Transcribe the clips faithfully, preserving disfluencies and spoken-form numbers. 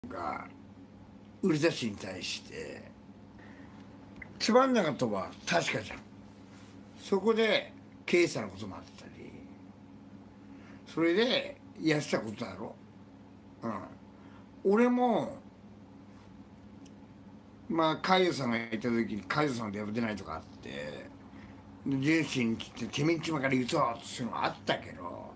が売り出しに対してつまんなかったは確かじゃん。そこで経営者のこともあったり、それでやってたことだろ。うん、俺もまあ海優さんがいた時に海優さんでやれてないとかあって純真に来ててめんちまから言うとっていうのはあったけど、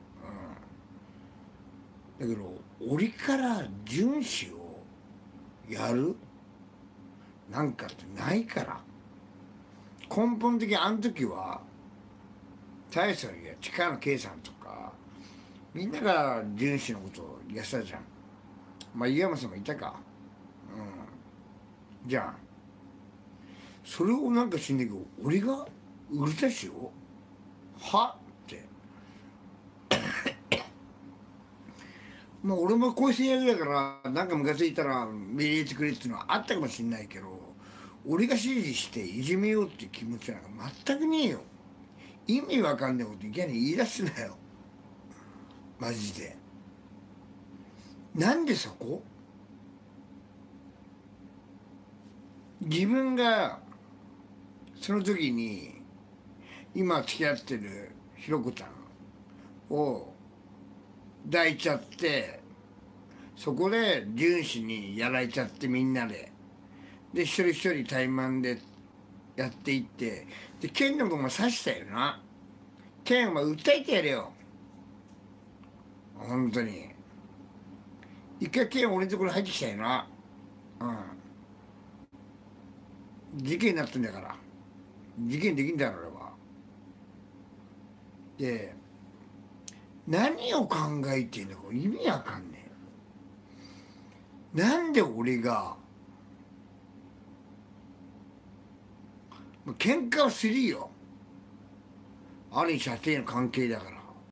うん、だけど俺から純子をやるなんかってないから。根本的にあの時は大将や力の計算とかみんなが純子のことをやってたじゃん。まあ井山さんもいたか。うん。じゃん。それをなんか知んないけど俺が売り出しをはってまあ俺もこういう制約だからなんかムカついたらメール入れてくれっていうのはあったかもしんないけど、俺が指示していじめようっていう気持ちなんか全くねえよ。意味わかんないこといきなり言い出すなよマジで。なんでそこ自分がその時に今付き合ってるひろこちゃんを抱いちゃって、そこで純子にやられちゃってみんなでで一人一人怠慢でやっていって、で剣のとこも刺したよな。剣お前訴えてやれよ本当に。一回剣俺のところ入ってきたよな。うん、事件になってんだから。事件できんだろ俺は。で何を考えてんのか意味わかんねえ。なんで俺が喧嘩はするよ、兄射程の関係だから。